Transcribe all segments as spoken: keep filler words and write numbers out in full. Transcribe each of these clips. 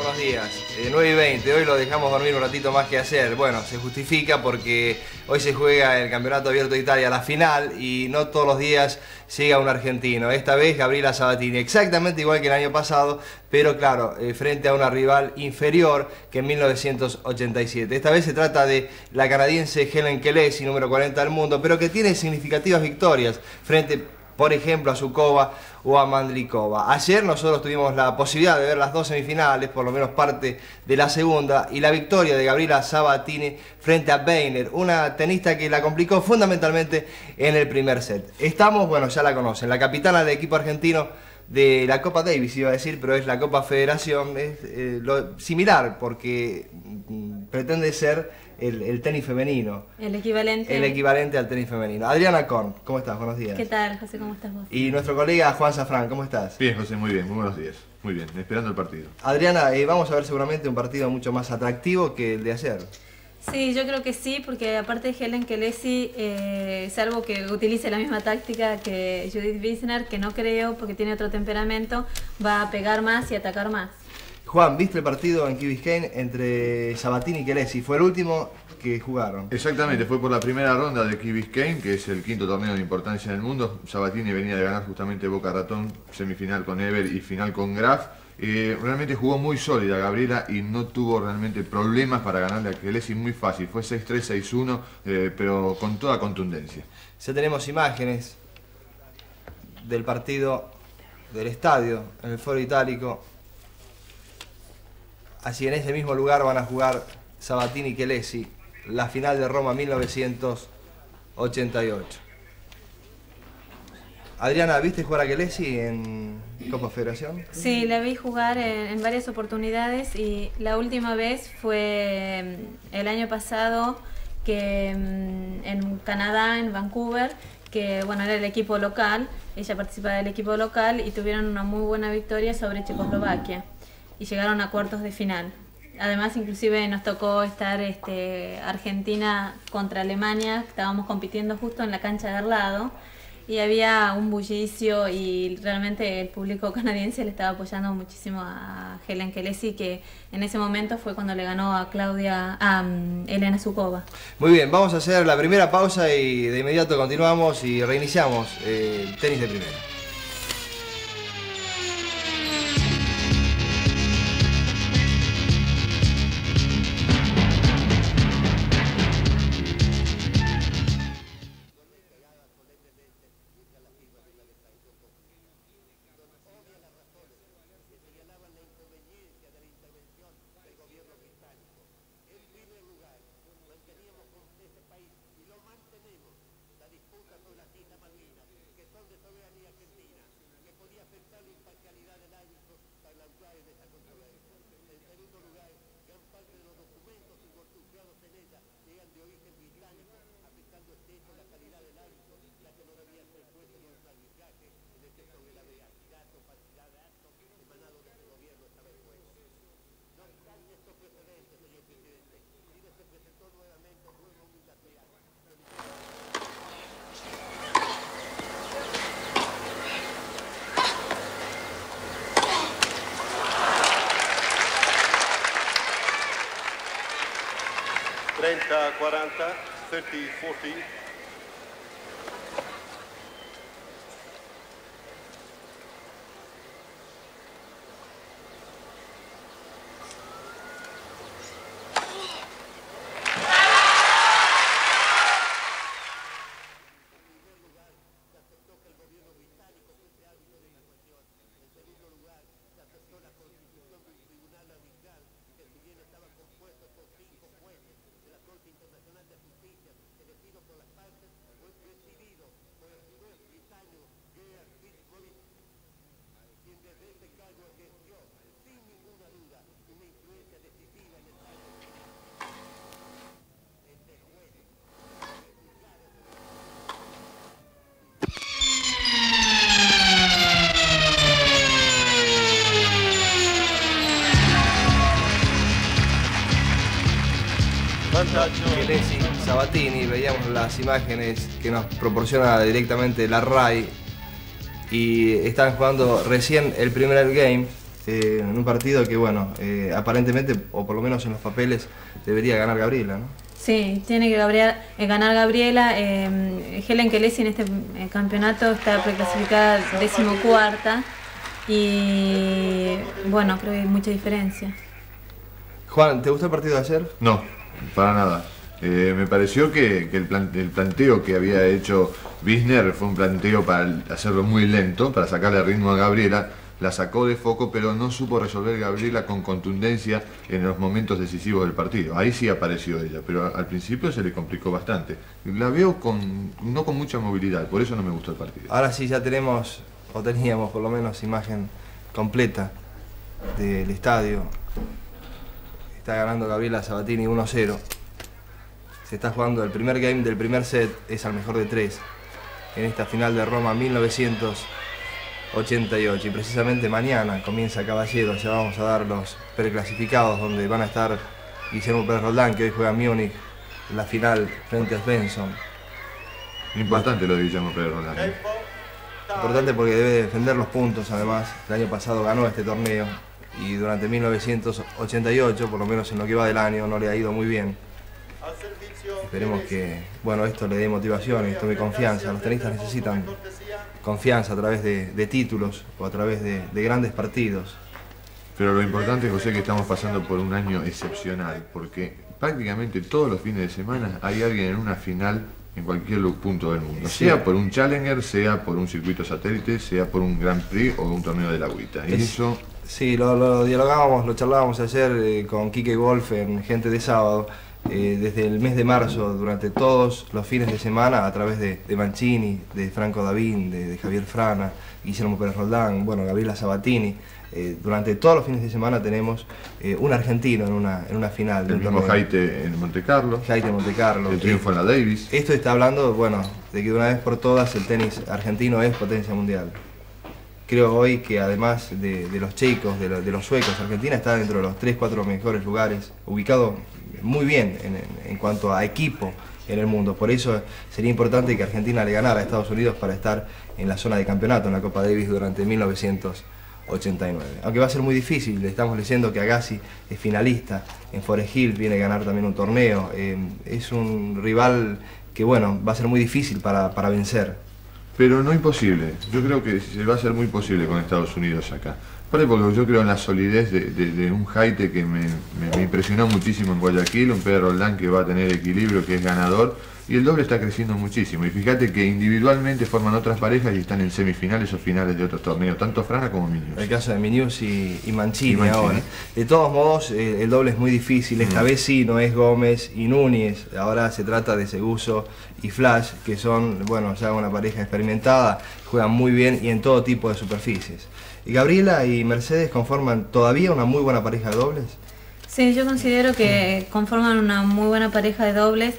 buenos días. Eh, nueve y veinte, hoy lo dejamos dormir un ratito más que ayer. Bueno, se justifica porque hoy se juega el Campeonato Abierto de Italia, la final, y no todos los días llega un argentino. Esta vez Gabriela Sabatini, exactamente igual que el año pasado, pero claro, eh, frente a una rival inferior que en mil novecientos ochenta y siete. Esta vez se trata de la canadiense Helen Kelesi, número cuarenta del mundo, pero que tiene significativas victorias frente, por ejemplo, a Zukova o a Mandlikova. Ayer nosotros tuvimos la posibilidad de ver las dos semifinales, por lo menos parte de la segunda, y la victoria de Gabriela Sabatini frente a Weiner, una tenista que la complicó fundamentalmente en el primer set. Estamos, bueno, ya la conocen, la capitana del equipo argentino de la Copa Davis, iba a decir, pero es la Copa Federación, es eh, lo similar, porque mm, pretende ser el, el tenis femenino. El equivalente. El equivalente al tenis femenino. Adriana Korn, ¿cómo estás? Buenos días. ¿Qué tal, José? ¿Cómo estás vos? Y nuestro colega Juan Safran, ¿cómo estás? Bien, José, muy bien, muy buenos días. Muy bien, esperando el partido. Adriana, eh, vamos a ver seguramente un partido mucho más atractivo que el de ayer. Sí, yo creo que sí, porque aparte de Helen Kelesi, eh, salvo que utilice la misma táctica que Judith Wiesner, que no creo, porque tiene otro temperamento, va a pegar más y atacar más. Juan, ¿viste el partido en Key Biscayne entre Sabatini y Kelesi? Fue el último que jugaron. Exactamente, fue por la primera ronda de Key Biscayne, que es el quinto torneo de importancia en el mundo. Sabatini venía de ganar justamente Boca Ratón, semifinal con Ever y final con Graf. Eh, realmente jugó muy sólida Gabriela y no tuvo realmente problemas para ganarle a Kelesi, muy fácil. Fue seis tres, seis uno, eh, pero con toda contundencia. Ya tenemos imágenes del partido del estadio, en el Foro Itálico. Así en ese mismo lugar van a jugar Sabatini y Kelesi, la final de Roma mil novecientos ochenta y ocho. Adriana, ¿viste jugar a Kelesi en Copa Federación? Sí, la vi jugar en, en varias oportunidades y la última vez fue el año pasado que en Canadá, en Vancouver, que bueno, era el equipo local, ella participaba del equipo local y tuvieron una muy buena victoria sobre Checoslovaquia y llegaron a cuartos de final. Además, inclusive nos tocó estar este, Argentina contra Alemania, estábamos compitiendo justo en la cancha de al lado y había un bullicio y realmente el público canadiense le estaba apoyando muchísimo a Helen Kelesi, que en ese momento fue cuando le ganó a Claudia, a um, Elena Zukova. Muy bien, vamos a hacer la primera pausa y de inmediato continuamos y reiniciamos eh, el tenis de primera. treinta cuarenta, treinta cuarenta. Kelesi, Sabatini, veíamos las imágenes que nos proporciona directamente la R A I y están jugando recién el primer game eh, en un partido que, bueno, eh, aparentemente, o por lo menos en los papeles, debería ganar Gabriela, ¿no? Sí, tiene que Gabriela, eh, ganar Gabriela. Eh, Helen Kelesi en este eh, campeonato está preclasificada decimocuarta y bueno, creo que hay mucha diferencia. Juan, ¿te gustó el partido de ayer? No, para nada. Eh, me pareció que, que el, plan, el planteo que había hecho Wisner fue un planteo para hacerlo muy lento, para sacarle ritmo a Gabriela. La sacó de foco, pero no supo resolver Gabriela con contundencia en los momentos decisivos del partido. Ahí sí apareció ella, pero al principio se le complicó bastante. La veo con, no con mucha movilidad, por eso no me gustó el partido. Ahora sí ya tenemos, o teníamos por lo menos, imagen completa del estadio. Está ganando Gabriela Sabatini uno a cero. Se está jugando el primer game del primer set, es al mejor de tres, en esta final de Roma mil novecientos ochenta y ocho. Y precisamente mañana comienza Caballero, ya vamos a dar los preclasificados, donde van a estar Guillermo Pérez Roldán, que hoy juega en Múnich, en la final frente a Svensson. Importante lo de Guillermo Pérez Roldán. ¿eh? Importante porque debe defender los puntos, además. El año pasado ganó este torneo y durante mil novecientos ochenta y ocho, por lo menos en lo que va del año, no le ha ido muy bien. Esperemos que, bueno, esto le dé motivación, esto de confianza. Los tenistas necesitan confianza a través de, de títulos o a través de, de grandes partidos. Pero lo importante, José, es que estamos pasando por un año excepcional, porque prácticamente todos los fines de semana hay alguien en una final en cualquier punto del mundo, sí. Sea por un Challenger, sea por un circuito satélite, sea por un Grand Prix o un torneo de la agüita. Y es, eso... Sí, lo, lo dialogábamos, lo charlábamos ayer eh, con Quique Wolf en Gente de Sábado. Eh, desde el mes de marzo, durante todos los fines de semana, a través de, de Mancini, de Franco Davín, de, de Javier Frana, Guillermo Pérez Roldán, bueno, Gabriela Sabatini, eh, durante todos los fines de semana tenemos eh, un argentino en una, en una final. El mismo Jaite en Monte Carlo. Jaite en Monte Carlo. El triunfo en la Davis. Esto está hablando, bueno, de que de una vez por todas el tenis argentino es potencia mundial. Creo hoy que además de, de los chicos, de, lo, de los suecos, Argentina está dentro de los tres cuatro mejores lugares, ubicado muy bien en, en, en cuanto a equipo en el mundo. Por eso sería importante que Argentina le ganara a Estados Unidos para estar en la zona de campeonato en la Copa Davis durante mil novecientos ochenta y nueve. Aunque va a ser muy difícil, estamos leyendo que Agassi es finalista en Forest Hill, viene a ganar también un torneo. Eh, es un rival que, bueno, va a ser muy difícil para, para vencer. Pero no imposible. Yo creo que se va a ser muy posible con Estados Unidos acá. Porque yo creo en la solidez de, de, de un Jaite que me, me, me impresionó muchísimo en Guayaquil, un Pérez Roldán que va a tener equilibrio, que es ganador, y el doble está creciendo muchísimo. Y fíjate que individualmente forman otras parejas y están en semifinales o finales de otros torneos, tanto Frana como Minius. El caso de Minius y, y, Mancini, y Mancini ahora. De todos modos, eh, el doble es muy difícil. Esta mm. vez sí, no es Gómez y Núñez. Ahora se trata de Seguso y Flash, que son, bueno, ya una pareja experimentada, juegan muy bien y en todo tipo de superficies. ¿Y Gabriela y Mercedes conforman todavía una muy buena pareja de dobles? Sí, yo considero que conforman una muy buena pareja de dobles.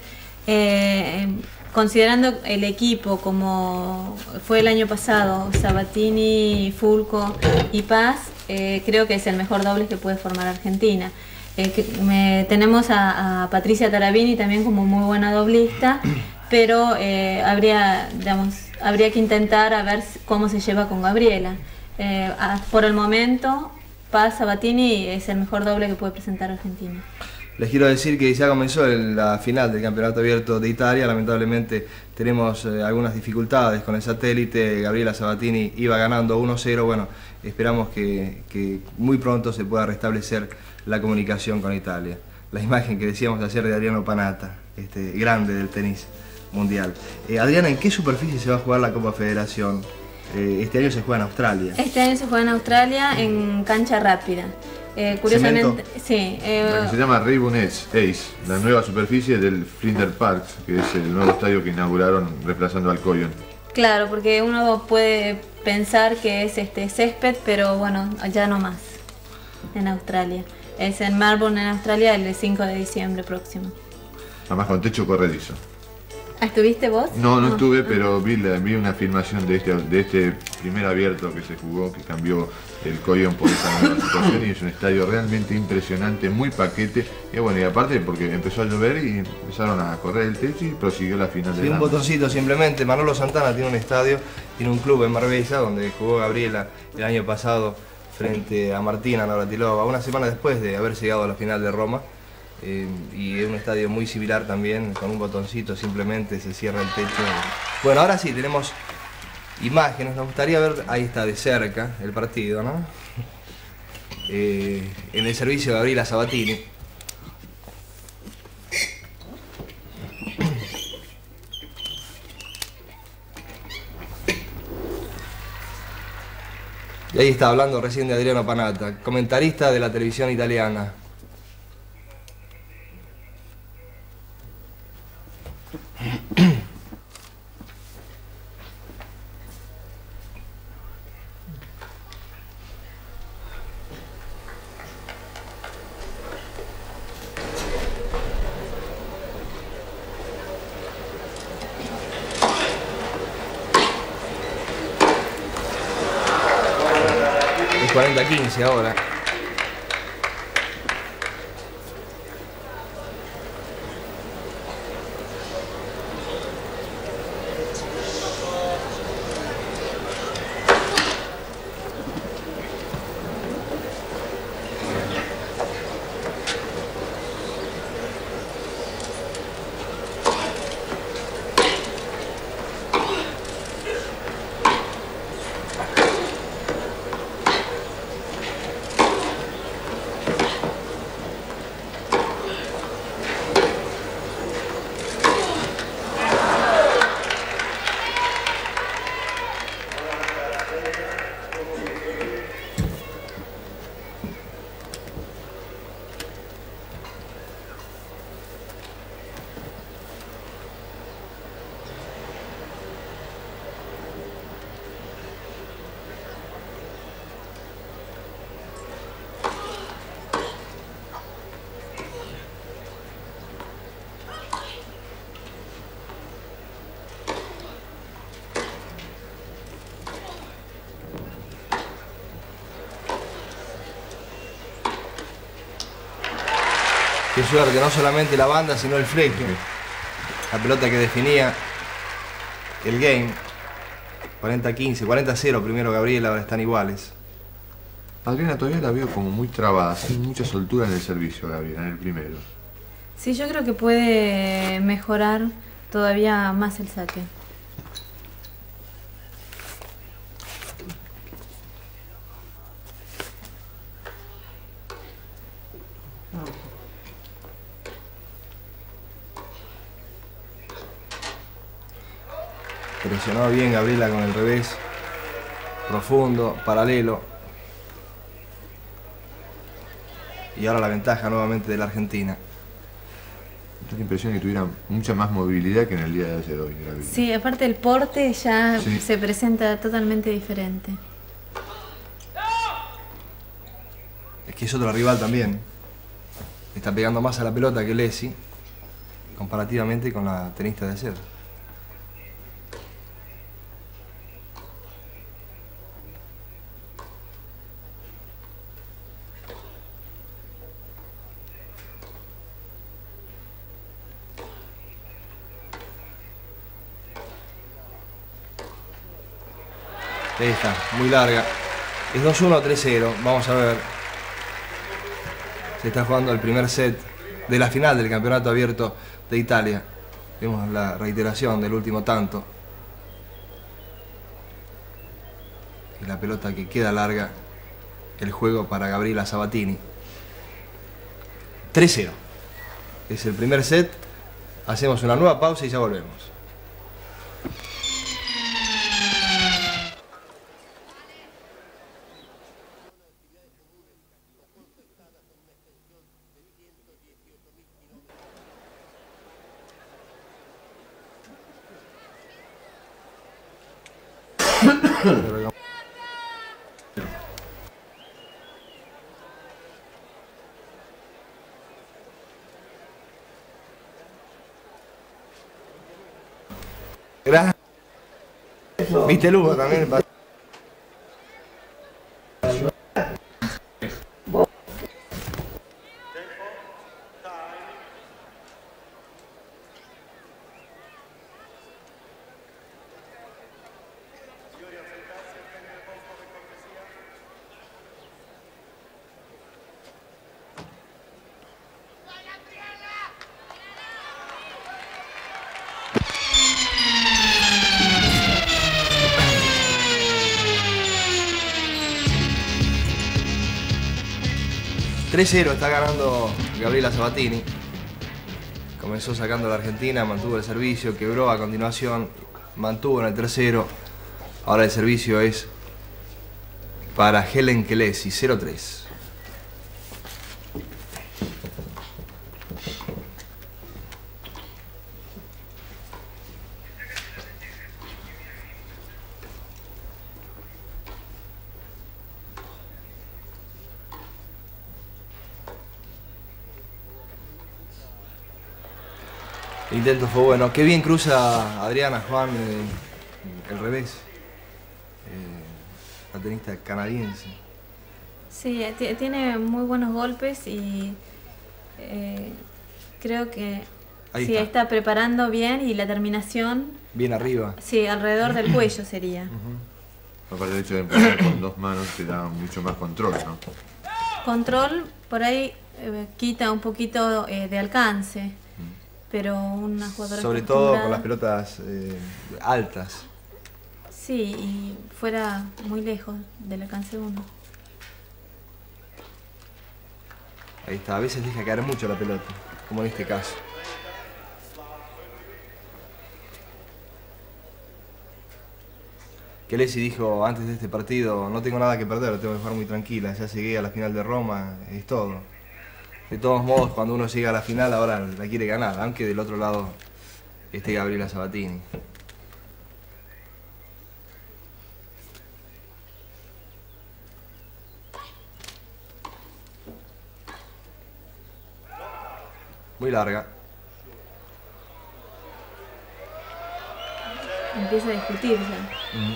Eh, considerando el equipo como fue el año pasado, Sabatini, Fulco y Paz, eh, creo que es el mejor doble que puede formar Argentina. Eh, que me, tenemos a, a Patricia Tarabini también como muy buena doblista, pero eh, habría, digamos, habría que intentar a ver cómo se lleva con Gabriela. Eh, a, por el momento, Paz Sabatini es el mejor doble que puede presentar Argentina. Les quiero decir que ya comenzó la final del Campeonato Abierto de Italia. Lamentablemente tenemos eh, algunas dificultades con el satélite. Gabriela Sabatini iba ganando uno cero. Bueno, esperamos que, que muy pronto se pueda restablecer la comunicación con Italia. La imagen que decíamos ayer de Adriano Panatta, este grande del tenis mundial. Eh, Adriana, ¿en qué superficie se va a jugar la Copa Federación? Eh, este año se juega en Australia. Este año se juega en Australia en cancha rápida. Eh, curiosamente, ¿Cemento? sí. Eh, la que se llama Raybon Edge Ace, la nueva superficie del Flinders Park, que es el nuevo estadio que inauguraron reemplazando al Coyon. Claro, porque uno puede pensar que es este césped, pero bueno, ya no más, en Australia. Es en Melbourne, en Australia, el cinco de diciembre próximo. Además con techo corredizo. ¿Estuviste vos? No, no estuve, pero vi, la, vi una filmación de este, de este primer abierto que se jugó, que cambió el Coyon por esta nueva situación, y es un estadio realmente impresionante, muy paquete, y bueno, y aparte porque empezó a llover y empezaron a correr el techo y prosiguió la final de sí, un botoncito simplemente. Manolo Santana tiene un estadio, tiene un club en Marbella donde jugó Gabriela el año pasado frente a Martina Navratilova, una semana después de haber llegado a la final de Roma. Eh, y es un estadio muy similar también, con un botoncito simplemente se cierra el techo. Bueno, ahora sí, tenemos imágenes, nos gustaría ver, ahí está de cerca el partido, ¿no? Eh, en el servicio de Gabriela Sabatini. Y ahí está hablando recién de Adriano Panatta, comentarista de la televisión italiana. cuarenta a quince ahora. Qué suerte, no solamente la banda, sino el fleque. La pelota que definía el game. cuarenta a quince, cuarenta a cero primero Gabriela, ahora están iguales. Adriana, todavía la veo como muy trabada, sin mucha soltura en el servicio, Gabriela, en el primero. Sí, yo creo que puede mejorar todavía más el saque. Presionó bien Gabriela con el revés, profundo, paralelo. Y ahora la ventaja nuevamente de la Argentina. Tengo la impresión que tuviera mucha más movilidad que en el día de ayer hoy, Gabriela. Sí, aparte el porte ya Sí. se presenta totalmente diferente. Es que es otro rival también. Está pegando más a la pelota que Lessi, comparativamente con la tenista de ayer. Ahí está, muy larga. Es dos uno, tres cero. Vamos a ver. Se está jugando el primer set de la final del Campeonato Abierto de Italia. Vemos la reiteración del último tanto. Y la pelota que queda larga. El juego para Gabriela Sabatini. tres cero. Es el primer set. Hacemos una nueva pausa y ya volvemos. Gracias. ¿Viste Lugo también? tres cero está ganando Gabriela Sabatini. Comenzó sacando a la Argentina, mantuvo el servicio, quebró a continuación, mantuvo en el tercero. Ahora el servicio es para Helen Kelesi, cero tres. El intento fue bueno. Qué bien cruza Adriana Juan eh, el revés. Eh, la tenista canadiense. Sí, tiene muy buenos golpes y eh, creo que Ahí sí, está. está preparando bien y la terminación, Bien arriba. sí, alrededor del cuello sería. Uh-huh. Aparte del hecho de empezar con dos manos te da mucho más control, ¿no? Control, por ahí eh, quita un poquito eh, de alcance. Pero una jugadora Sobre todo acostumbrada- con las pelotas eh, altas. Sí, y fuera muy lejos del alcance de uno. Ahí está, a veces deja caer mucho la pelota, como en este caso. Kelesi dijo antes de este partido, no tengo nada que perder, tengo que jugar muy tranquila, ya llegué a la final de Roma, es todo. De todos modos, cuando uno llega a la final, ahora la quiere ganar, aunque del otro lado esté Gabriela Sabatini. Muy larga. Empieza a discutir ya. Uh-huh.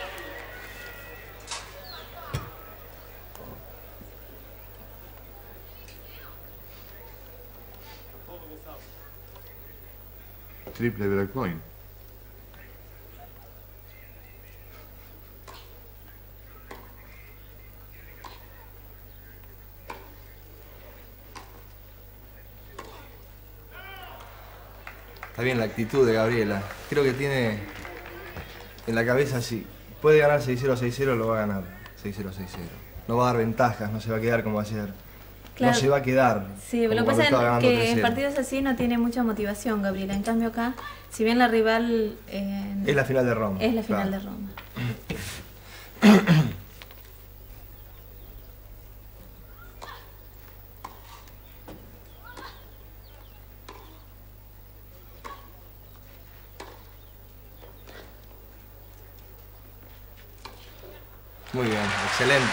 Triple break point. Está bien la actitud de Gabriela. Creo que tiene en la cabeza, si puede ganar seis cero, seis cero, lo va a ganar seis cero, seis cero. No va a dar ventajas, no se va a quedar como ayer. Claro. No se va a quedar. Sí, como lo que cuando pasa estaba es ganando que tres en cero. partidos así no tiene mucha motivación, Gabriela. En cambio acá, si bien la rival eh, Es la final de Roma. es la final claro. de Roma. Muy bien, excelente.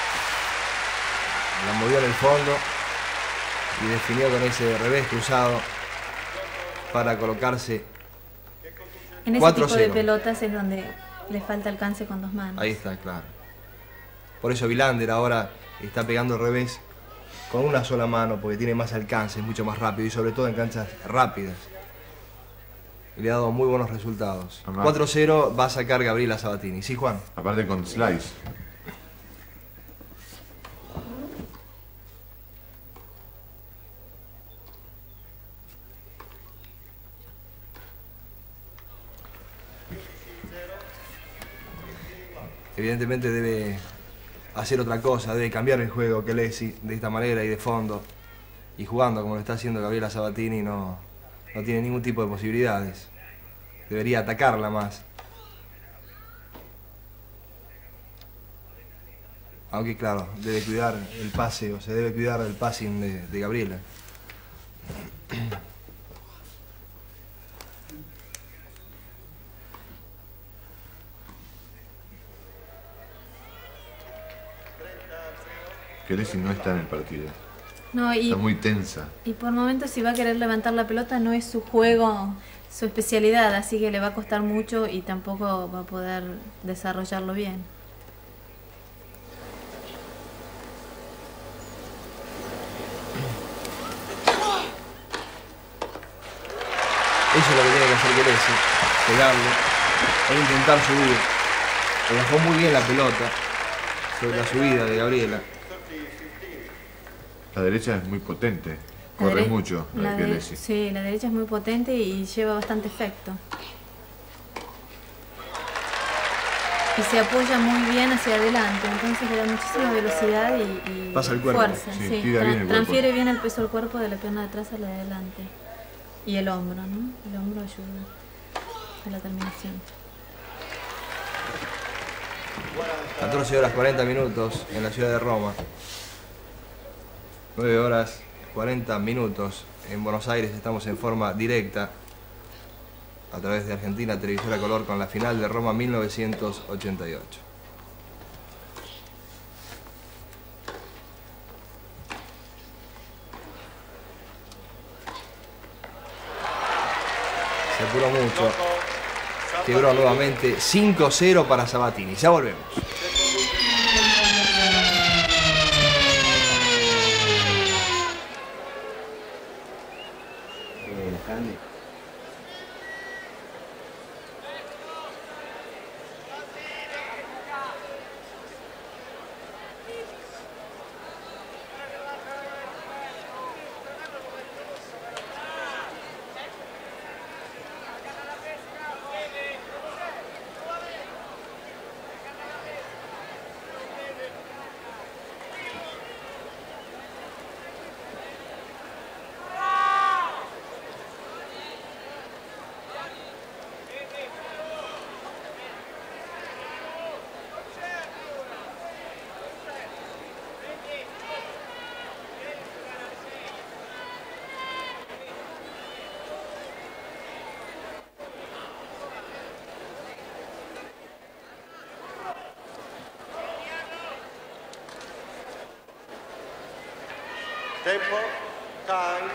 La movió en el fondo y definió con ese revés cruzado para colocarse. En ese cuatro tipo de cero. pelotas es donde le falta alcance con dos manos. Ahí está, claro. Por eso Vilander ahora está pegando el revés con una sola mano porque tiene más alcance, es mucho más rápido y sobre todo en canchas rápidas. Y le ha dado muy buenos resultados. Además- cuatro cero va a sacar Gabriela Sabatini. ¿Sí, Juan? Aparte con slice. Evidentemente debe hacer otra cosa, debe cambiar el juego Kelesi de esta manera y de fondo. Y jugando como lo está haciendo Gabriela Sabatini no, no tiene ningún tipo de posibilidades. Debería atacarla más. Aunque claro, debe cuidar el pase, o se debe cuidar el passing de, de Gabriela. Kelesi no está en el partido. No, y, Está muy tensa. y por momentos si va a querer levantar la pelota no es su juego, su especialidad, así que le va a costar mucho y tampoco va a poder desarrollarlo bien. Eso es lo que tiene que hacer Kelesi, pegarle e intentar subir. Le dejó muy bien la pelota sobre la subida de Gabriela. La derecha es muy potente. La Corre dere- mucho la la de de- Kelesi. Sí, la derecha es muy potente y lleva bastante efecto. y se apoya muy bien hacia adelante, entonces le da muchísima velocidad y, y Pasa el cuerpo, fuerza. sí, Sí, tira Tra- bien el cuerpo. transfiere bien el peso del cuerpo de la pierna de atrás a la de adelante. Y el hombro, ¿no? El hombro ayuda a la terminación. catorce horas cuarenta minutos en la ciudad de Roma. nueve horas cuarenta minutos en Buenos Aires. Estamos en forma directa a través de Argentina Televisora Color con la final de Roma mil novecientos ochenta y ocho. Se apuró mucho. Quebró nuevamente cinco cero para Sabatini. Ya volvemos. Tempo, time.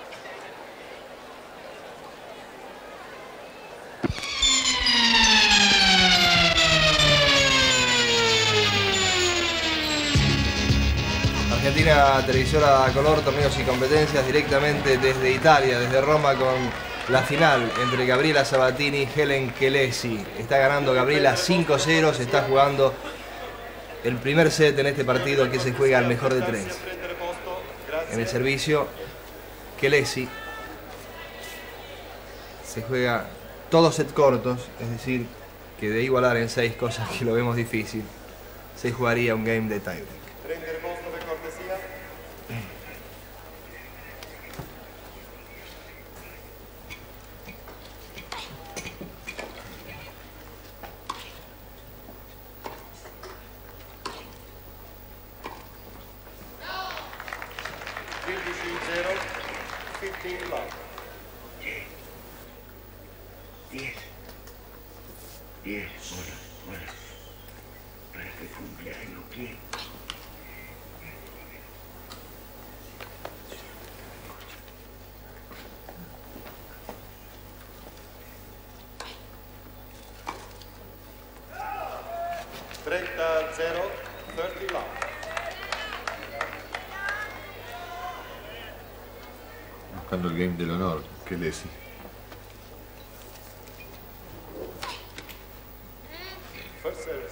Argentina Televisora Color, torneos y competencias directamente desde Italia, desde Roma, con la final entre Gabriela Sabatini y Helen Kelesi. Está ganando Gabriela cinco cero, se está jugando el primer set en este partido que se juega al mejor de tres. En el servicio, Kelesi se juega todos set cortos, es decir, que de igualar en seis, cosas que lo vemos difícil, se jugaría un game de tiebreak. Prendere posto per cortesia. quindici zero, quindici love. diez. diez. Hola, hola. Para que cumpleaños, ¿quién? trenta zero, treinta love. Buscando el game del honor, Kelesi. First service.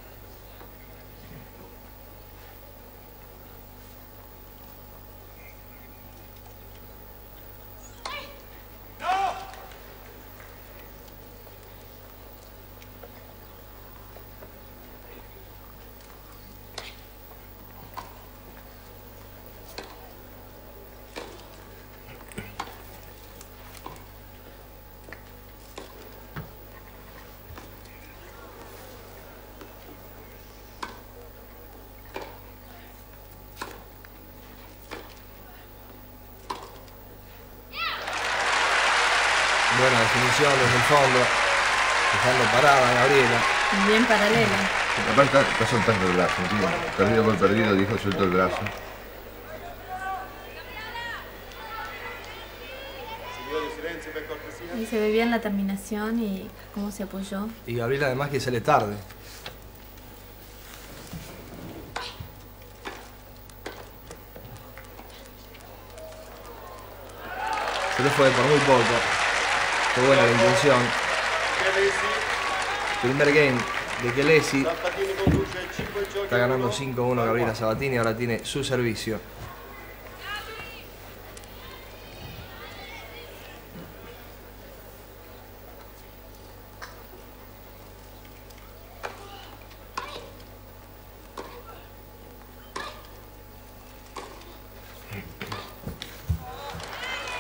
Buena definición desde el fondo, dejando parada a Gabriela. Bien paralela. Aparte está, está soltando el brazo, tío. Perdido por perdido, dijo, suelto el brazo. Signori, silenzio per cortesia. Ahí se ve bien la terminación y cómo se apoyó. Y Gabriela además que sale tarde. Se le fue por muy poco. Qué buena la intención. Kelesi, Primer game de Kelesi. Sabatini conduce cinque giochi. Está ganando cinco uno Gabriela Sabatini. Ahora tiene su servicio.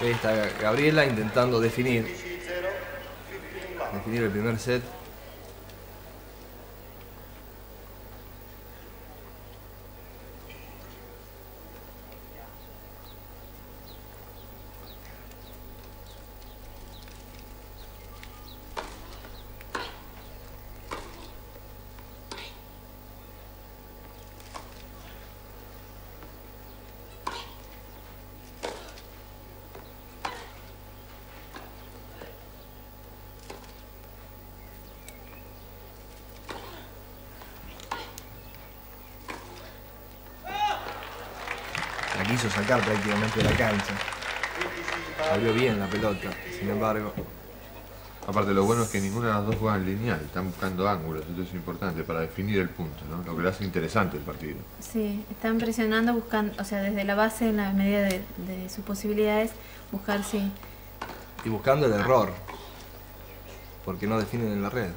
Ahí está Gabriela intentando definir, definir el primer set. La quiso sacar prácticamente de la cancha. Abrió bien la pelota, sin embargo. Aparte, lo bueno es que ninguna de las dos juegan lineal, están buscando ángulos, esto es importante para definir el punto, ¿no? Lo que le hace interesante el partido. Sí, están presionando, buscando, o sea, desde la base, en la medida de, de sus posibilidades, buscar, sí. Y buscando el error, porque no definen en la red.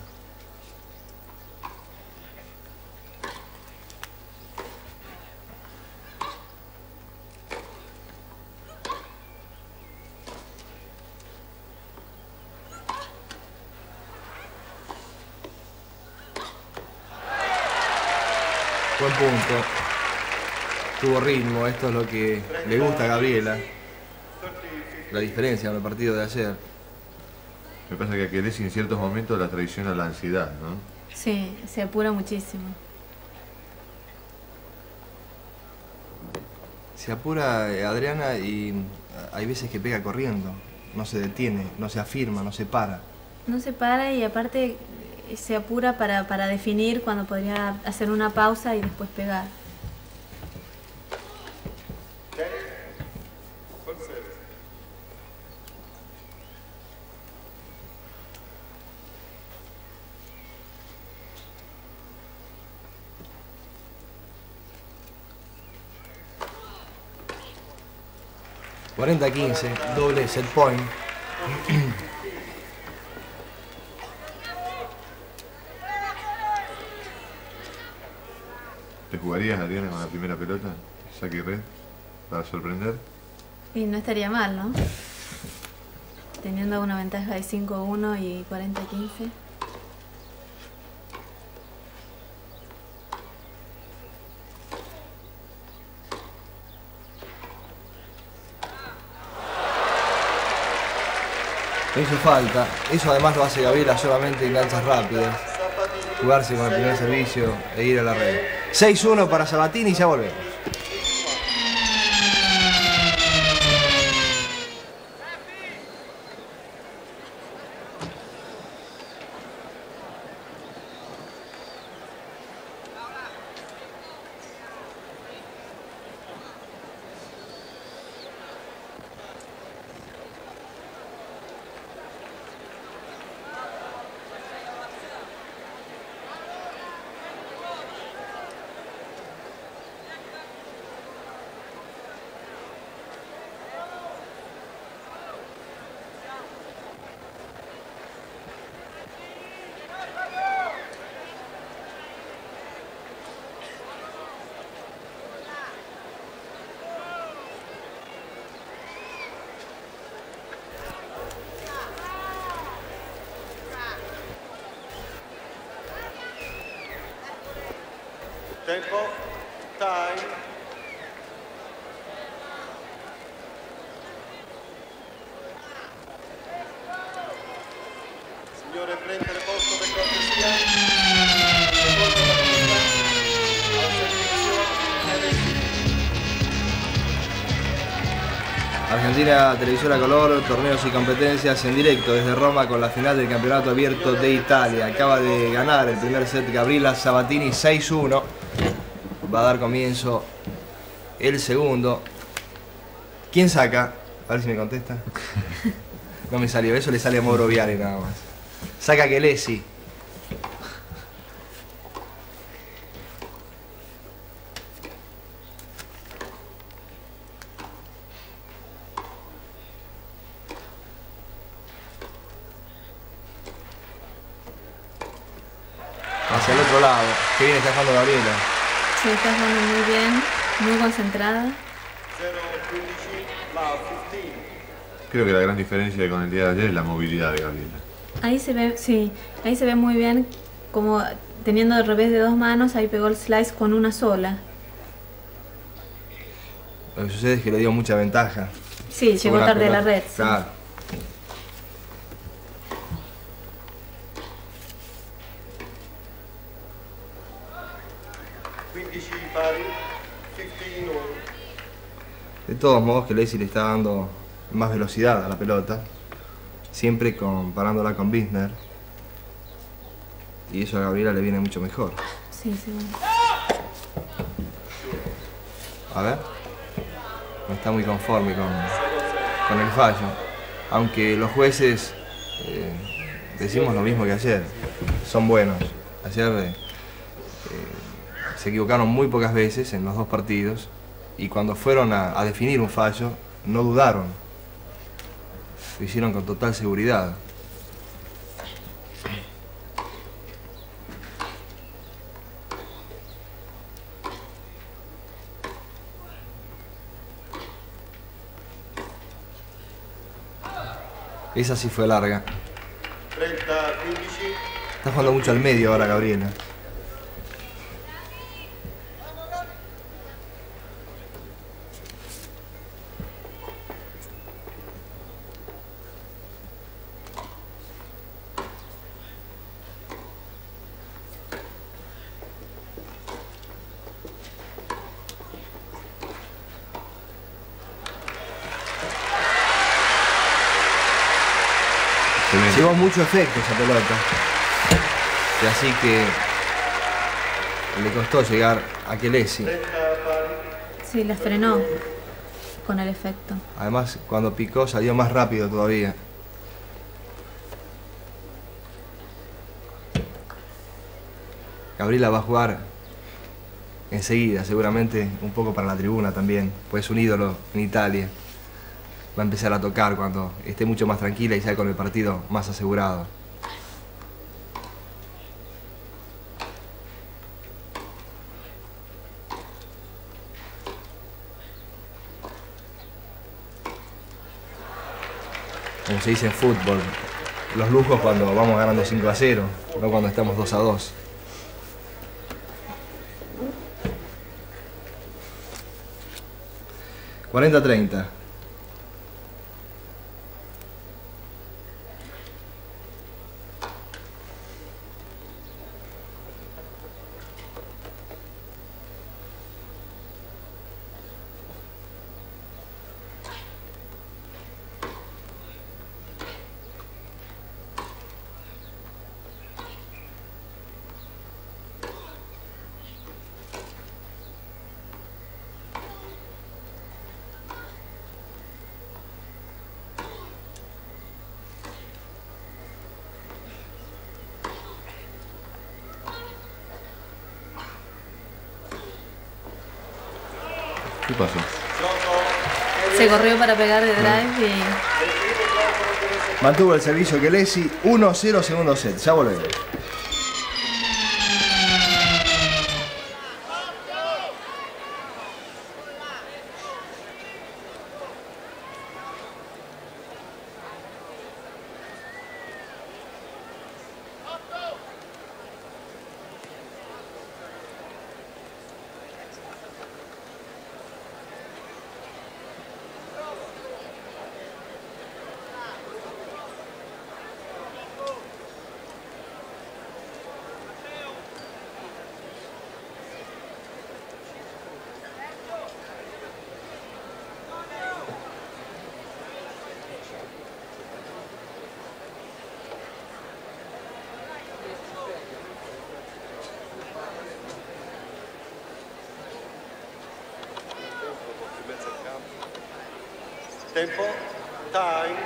Buen punto, tuvo ritmo, esto es lo que le gusta a Gabriela, la diferencia en el partido de ayer. Me pasa que a Kelesi en ciertos momentos la traiciona la ansiedad, ¿no? Sí, se apura muchísimo. Se apura eh, Adriana y hay veces que pega corriendo, no se detiene, no se afirma, no se para. No se para y aparte se apura para, para definir cuando podría hacer una pausa y después pegar. cuarenta a quince, doble set point. ¿Te jugarías, Adriana, con la primera pelota? Saque red para sorprender. Y no estaría mal, ¿no? Teniendo una ventaja de cinco a uno y cuarenta a quince. No hizo falta, eso además lo hace Gabriela solamente en canchas rápidas. Jugarse con el primer servicio e ir a la red. seis uno para Sabatini y ya volvemos. Tempo, time. Signore, prendere posto per cortesia. Seconda partita. Al servizio. Argentina Televisora Color, torneos y competencias en directo desde Roma con la final del Campeonato Abierto de Italia. Acaba de ganar el primer set Gabriela Sabatini seis uno. Va a dar comienzo el segundo. ¿Quién saca? A ver si me contesta. No me salió, eso le sale a Mauro Viale nada más. Saca Kelesi. Hacia el otro lado. Qué bien está jugando Gabriela. Sí, está jugando muy bien, muy concentrada. zero quindici, Blau quindici. Creo que la gran diferencia con el día de ayer es la movilidad de Gabriela. Ahí se ve, sí, ahí se ve muy bien como teniendo el revés de dos manos, ahí pegó el slice con una sola. Lo que sucede es que le dio mucha ventaja. Sí, llegó tarde a la red. Sí. Claro. quindici pari, quindici all. De todos modos, que Leslie le está dando más velocidad a la pelota, siempre comparándola con Wisner. Y eso a Gabriela le viene mucho mejor. Sí, sí. A ver. No está muy conforme con, con el fallo. Aunque los jueces eh, decimos lo mismo que ayer. Son buenos. Ayer eh, eh, se equivocaron muy pocas veces en los dos partidos. Y cuando fueron a, a definir un fallo, no dudaron. Lo hicieron con total seguridad. Esa sí fue larga. trenta quindici. Está jugando mucho al medio ahora Gabriela. Llevó mucho efecto esa pelota. Y así que le costó llegar a Kelesi. Sí, la frenó con el efecto. Además, cuando picó salió más rápido todavía. Gabriela va a jugar enseguida, seguramente un poco para la tribuna también, pues es un ídolo en Italia. Va a empezar a tocar cuando esté mucho más tranquila y ya con el partido más asegurado. Como se dice en fútbol, los lujos cuando vamos ganando cinco a cero, no cuando estamos dos a dos. cuarenta a treinta. ¿Qué pasó? Se corrió para pegar de drive y... Mantuvo el servicio Kelesi, uno a cero segundo set. Ya volvemos. Tempo, time.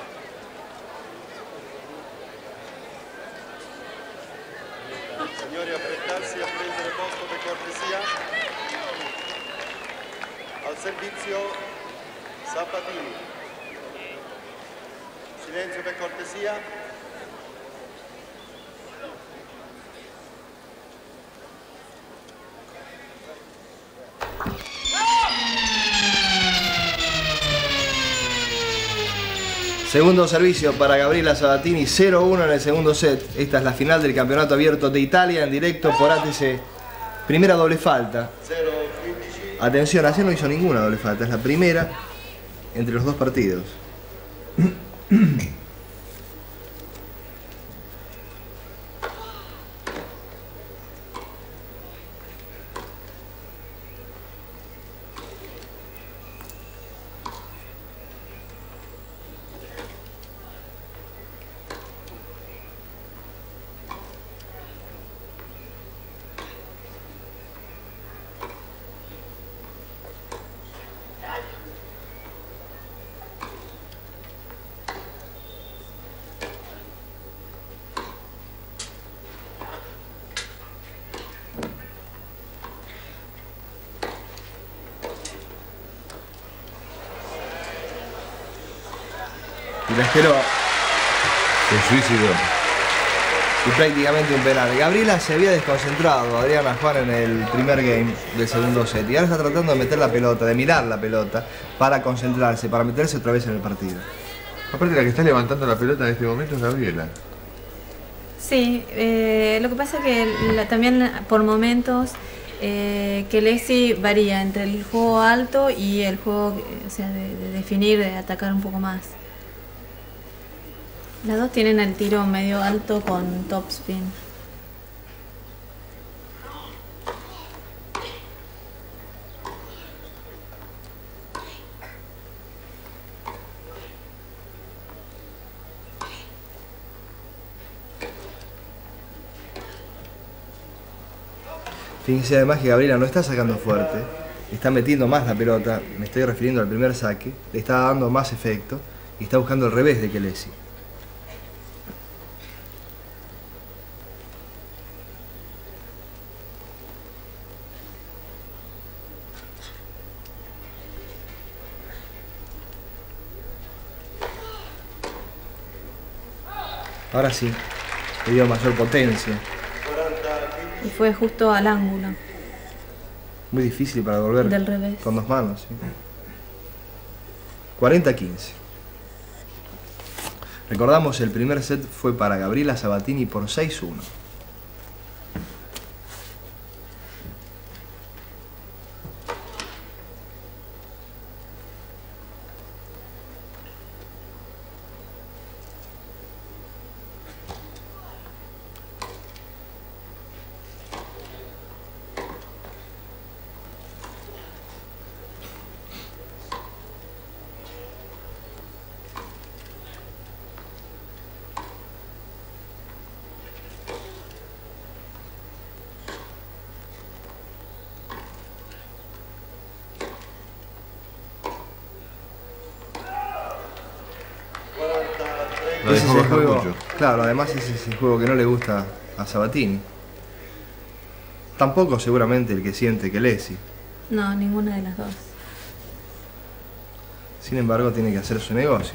Signori, affrettarsi a prendere posto per cortesia. Al servizio Sabatini. Silenzio per cortesia. Segundo servicio para Gabriela Sabatini, cero uno en el segundo set. Esta es la final del Campeonato Abierto de Italia en directo por A T C. Primera doble falta. Atención, así no hizo ninguna doble falta, es la primera entre los dos partidos. Y la esperó. Se suicidó. Y prácticamente un penal. Gabriela se había desconcentrado, Adriana Juan, en el primer game del segundo set. Y ahora está tratando de meter la pelota, de mirar la pelota, para concentrarse, para meterse otra vez en el partido. Aparte, la que está levantando la pelota en este momento es Gabriela. Sí, eh, lo que pasa es que la, también por momentos eh, que Leslie varía entre el juego alto y el juego, o sea, de, de definir, de atacar un poco más. Las dos tienen el tiro medio alto con topspin. Fíjense además que Gabriela no está sacando fuerte, está metiendo más la pelota, me estoy refiriendo al primer saque, le está dando más efecto y está buscando el revés de Kelesi. Ahora sí, le dio mayor potencia. Y fue justo al ángulo. Muy difícil para devolver del revés. Con dos manos. ¿Sí? cuarenta a quince. Recordamos, el primer set fue para Gabriela Sabatini por seis uno. Ese es el juego, claro, además ese es el juego que no le gusta a Sabatini. Tampoco seguramente el que siente Kelesi. No, ninguna de las dos. Sin embargo, tiene que hacer su negocio.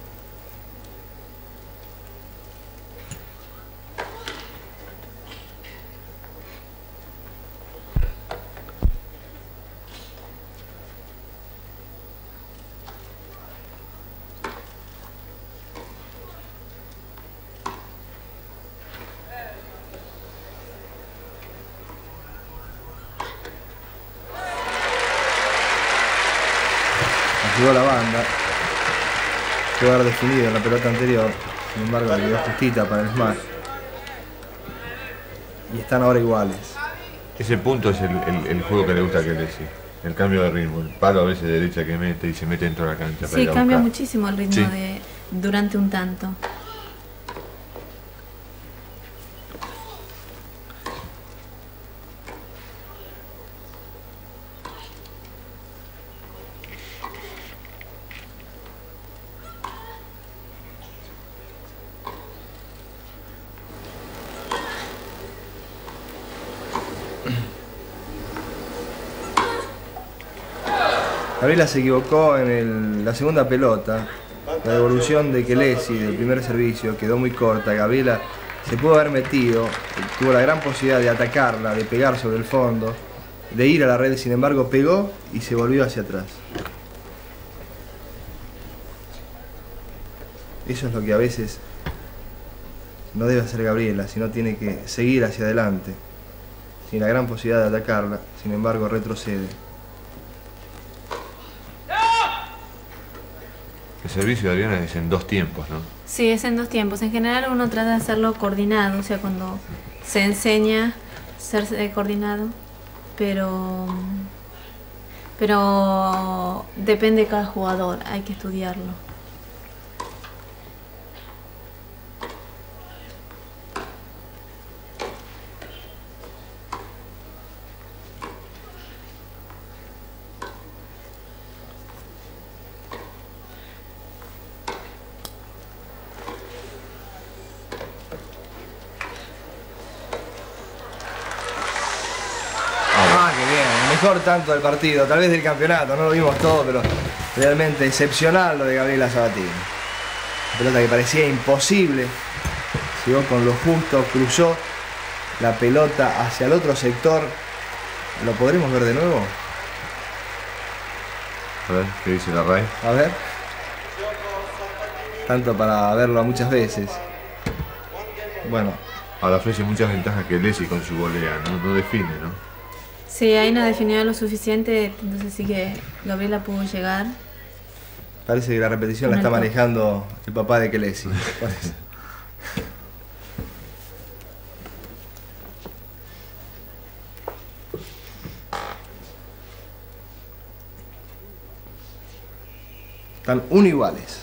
Ayudó la banda, quedó haber definido en la pelota anterior, sin embargo le quedó justita para el smash. Y están ahora iguales. Ese punto es el, el, el juego que le gusta a Kelesi. El cambio de ritmo, el palo a veces de derecha que mete y se mete dentro de la cancha. Sí, cambia muchísimo el ritmo, sí, de durante un tanto. Gabriela se equivocó en el, la segunda pelota. La devolución de Kelesi del primer servicio quedó muy corta. Gabriela se pudo haber metido, tuvo la gran posibilidad de atacarla, de pegar sobre el fondo, de ir a la red, sin embargo pegó y se volvió hacia atrás. Eso es lo que a veces no debe hacer Gabriela, sino tiene que seguir hacia adelante, sin la gran posibilidad de atacarla, sin embargo retrocede. El servicio de Adriana es en dos tiempos, ¿no? Sí, es en dos tiempos. En general uno trata de hacerlo coordinado, o sea, cuando se enseña ser eh, coordinado, pero, pero depende de cada jugador, hay que estudiarlo. Mejor tanto del partido, tal vez del campeonato, no lo vimos todo, pero realmente excepcional lo de Gabriela Sabatini. Una pelota que parecía imposible, llegó con lo justo, cruzó la pelota hacia el otro sector. ¿Lo podremos ver de nuevo? A ver, ¿qué dice la R A I? A ver. Tanto para verlo muchas veces. Bueno. Ahora ofrece muchas ventajas que Lessi con su volea, ¿no? No define, ¿no? Sí, ahí no definió lo suficiente, entonces sí que Gabriela pudo llegar. Parece que la repetición la está manejando el papá de Kelesi. Están uno iguales.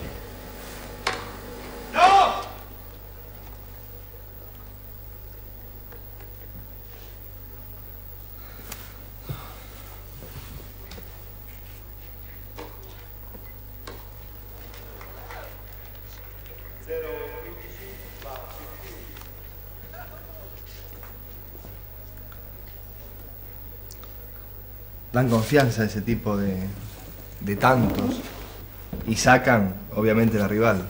Dan confianza a ese tipo de, de tantos y sacan, obviamente, la rival.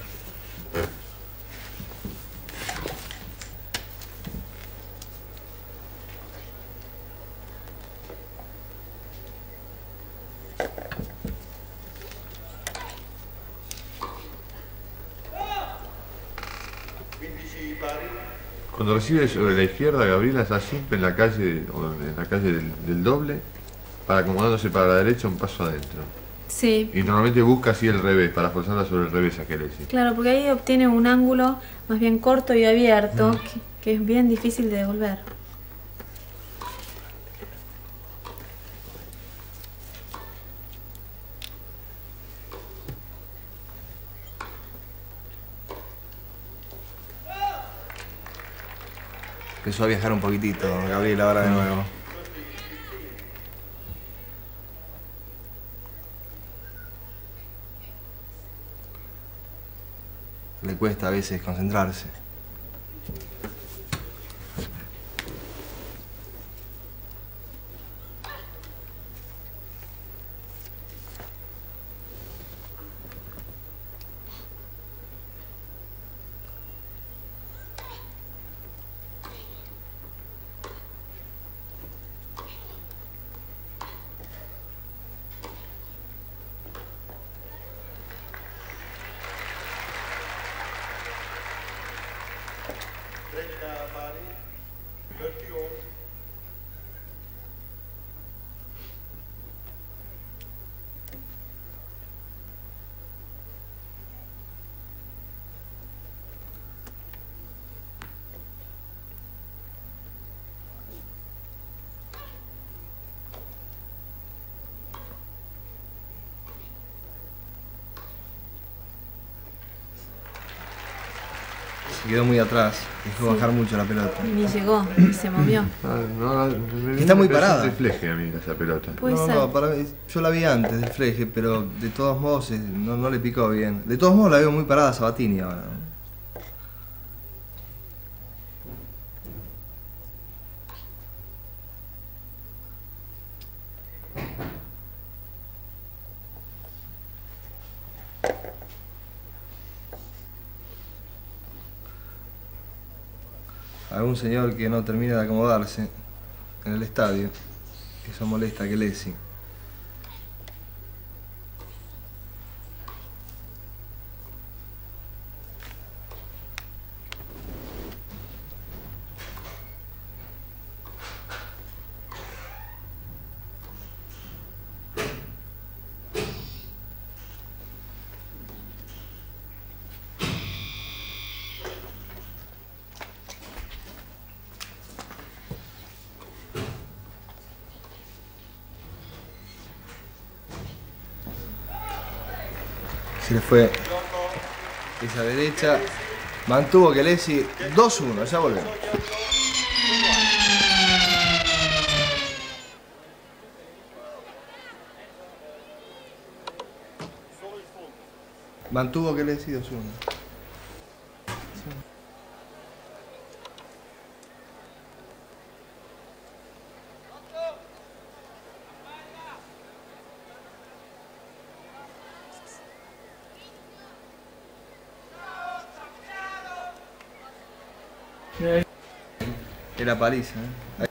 Cuando recibe sobre la izquierda, Gabriela está siempre en la calle, o en la calle del, del doble, para acomodándose para la derecha un paso adentro. Sí. Y normalmente busca así el revés, para forzarla sobre el revés a Kelesi. Claro, porque ahí obtiene un ángulo más bien corto y abierto, mm. que, que es bien difícil de devolver. Empezó a viajar un poquitito, Gabriel, ahora de nuevo. Le cuesta a veces concentrarse. Se quedó muy atrás, dejó sí. bajar mucho la pelota. Ni llegó, ni se movió. Ah, no, me, me está muy parada. De fleje a mí esa pelota. No, no, para mí, yo la vi antes del fleje, pero de todos modos no, no le picó bien. De todos modos la veo muy parada a Sabatini ahora. Algún señor que no termina de acomodarse en el estadio. Eso molesta a Kelesi. Se le fue esa derecha. Mantuvo Kelesi dos uno, ya volvemos. Mantuvo Kelesi dos uno. Era paliza, ¿eh?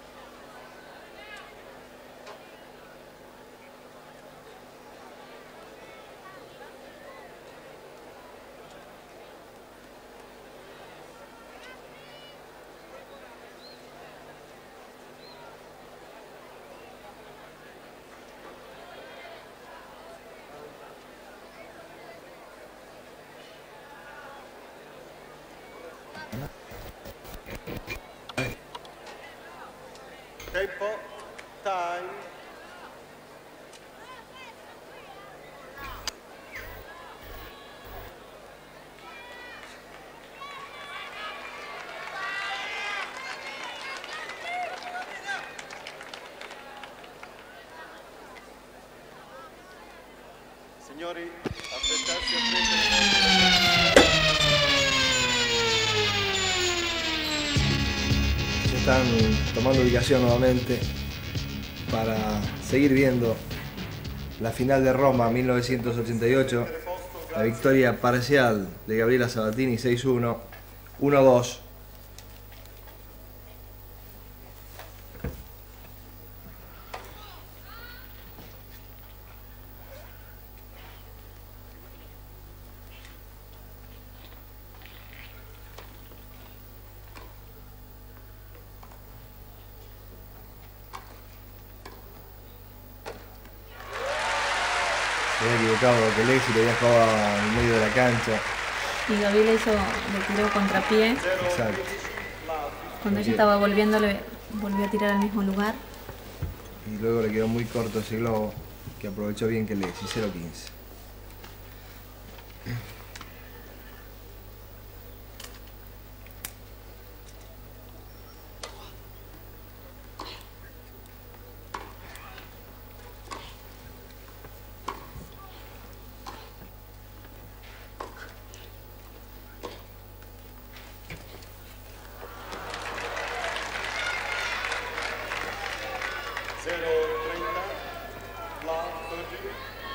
Tempo, time. Signori, aspettarsi a prendere. Están tomando ubicación nuevamente para seguir viendo la final de Roma mil novecientos ochenta y ocho, la victoria parcial de Gabriela Sabatini seis uno, uno dos. Se había equivocado Kelesi, le había jugado en medio de la cancha. Y Gabriela hizo, le tiró contrapié. Exacto. Cuando ella estaba volviendo, le volvió a tirar al mismo lugar. Y luego le quedó muy corto ese globo, que aprovechó bien Kelesi, cero quince. zero treinta, la thirty.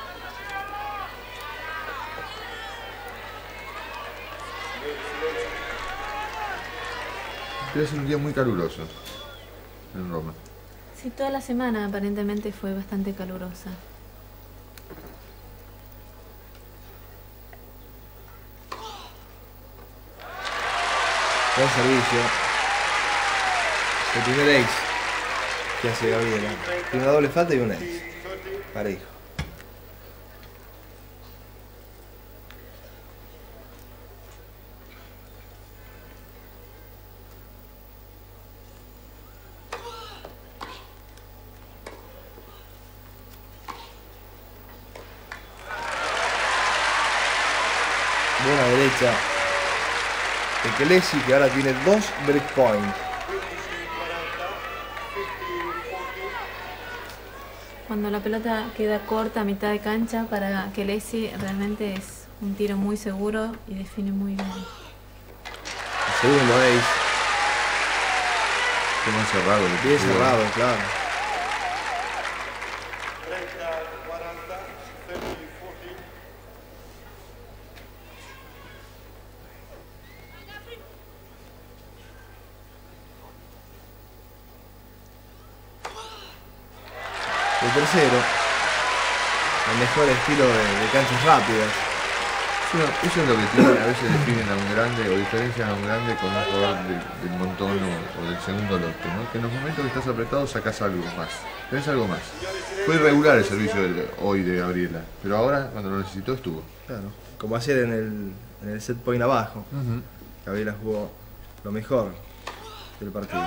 Debe ser un día muy caluroso en Roma. Sí, toda la semana aparentemente fue bastante calurosa. Buen servicio. El primer ace que hace Gabriela. Tiene una doble falta y un ace. Parejo. Buena derecha de Kelesi, que ahora tiene dos breakpoint. Cuando la pelota queda corta a mitad de cancha, para Kelesi realmente es un tiro muy seguro y define muy bien. El segundo ace. Qué más cerrado. el Bien partido. cerrado, claro. treinta, cuarenta, thirty, forty. El tercero, el mejor estilo de, de canchas rápidas. Sí, no, eso es lo que tienen, a veces definen a un grande o diferencian a un grande con un jugador del, del montón o, o del segundo lote, ¿no? Que en los momentos que estás apretado sacás algo más, tenés algo más. Fue irregular el servicio de, hoy de Gabriela, pero ahora cuando lo necesitó estuvo. Claro. Como ayer en el, en el set point abajo. Uh-huh. Gabriela jugó lo mejor del partido.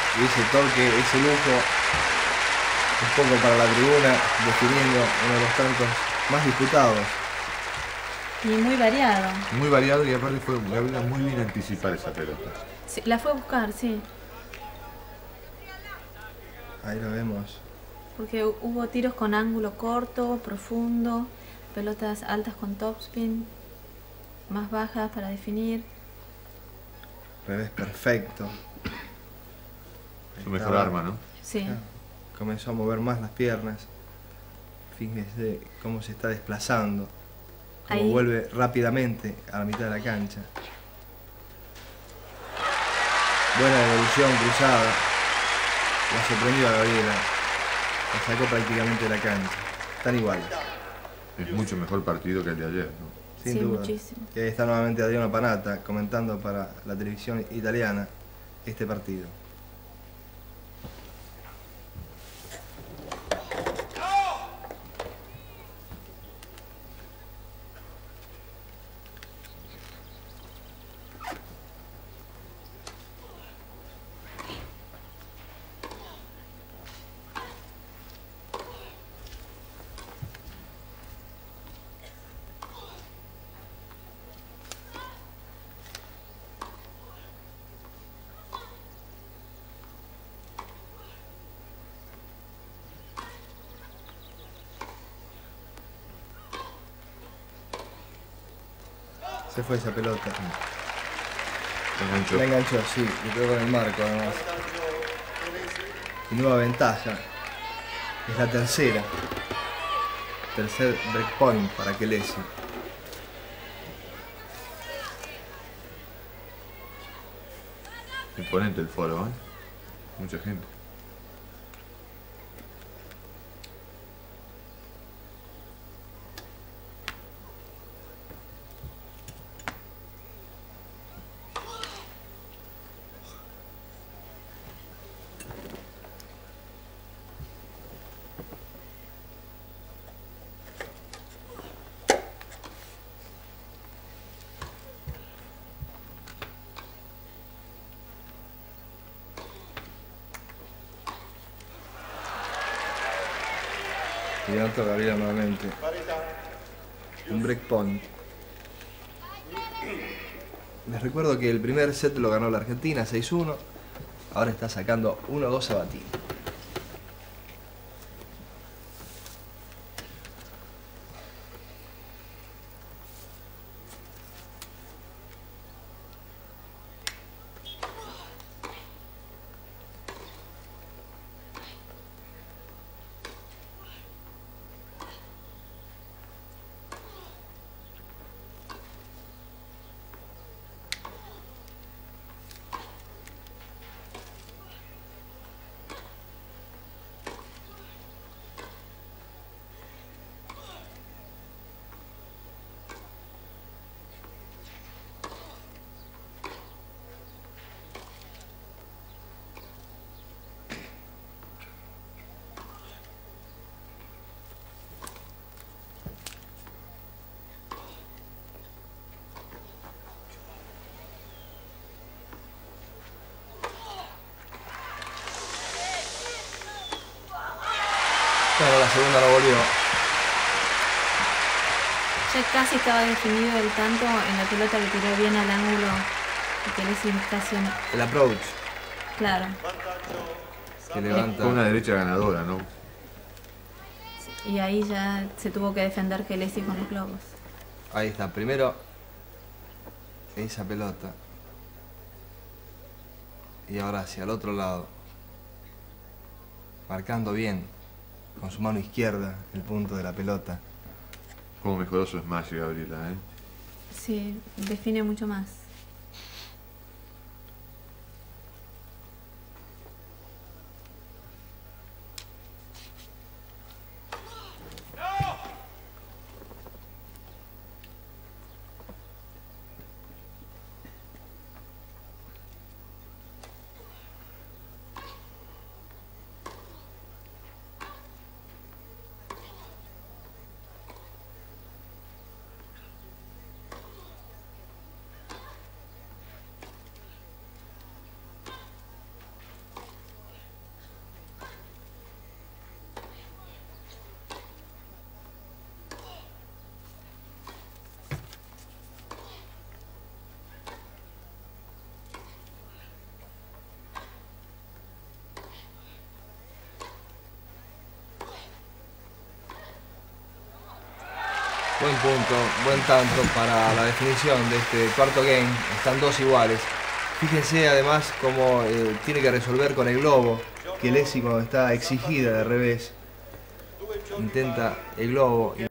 y ese torque, ese lujo, un poco para la tribuna, definiendo uno de los tantos más disputados. Y muy variado. Muy variado y aparte fue Gabriela muy bien anticipar esa pelota. Sí, la fue a buscar, sí. Ahí lo vemos. Porque hubo tiros con ángulo corto, profundo, pelotas altas con topspin, más bajas para definir. Revés perfecto. Su mejor arma, ¿no? Sí. Comenzó a mover más las piernas. Fíjense cómo se está desplazando. Cómo Ahí. vuelve rápidamente a la mitad de la cancha. Buena devolución cruzada. La sorprendió a Gabriela. La sacó prácticamente de la cancha. Están iguales. Es mucho mejor partido que el de ayer, ¿no? Sin Sí, duda. muchísimo. Y ahí está nuevamente Adriano Panata comentando para la televisión italiana este partido. Se fue esa pelota. Enganchó. La enganchó, sí, le pegó con el marco además. Y nueva ventaja. Es la tercera. Tercer breakpoint para Kelesi. Imponente el foro, ¿eh? Mucha gente. Y levantó Gabriela nuevamente. Un breakpoint. Les recuerdo que el primer set lo ganó la Argentina seis uno. Ahora está sacando uno dos Sabatini. Bueno, la segunda no volvió. Ya casi estaba definido el tanto en la pelota que tiró bien al ángulo que le hizo casi una- El approach Claro. que levanta. Fue una derecha ganadora, ¿no? Y ahí ya se tuvo que defender que Kelesi con los globos. Ahí está, primero esa pelota. Y ahora hacia el otro lado. Marcando bien con su mano izquierda el punto de la pelota. Cómo mejoró su smash, Gabriela, ¿eh? Sí, define mucho más. Buen punto, buen tanto para la definición de este cuarto game. Están dos iguales. Fíjense además cómo eh, tiene que resolver con el globo, que Lesi cuando está exigida de revés intenta el globo.